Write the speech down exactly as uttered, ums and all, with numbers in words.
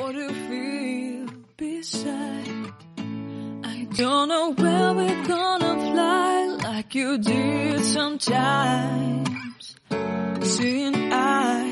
more to feel beside. I don't know where we're gonna fly like you did sometimes. Seeing eyes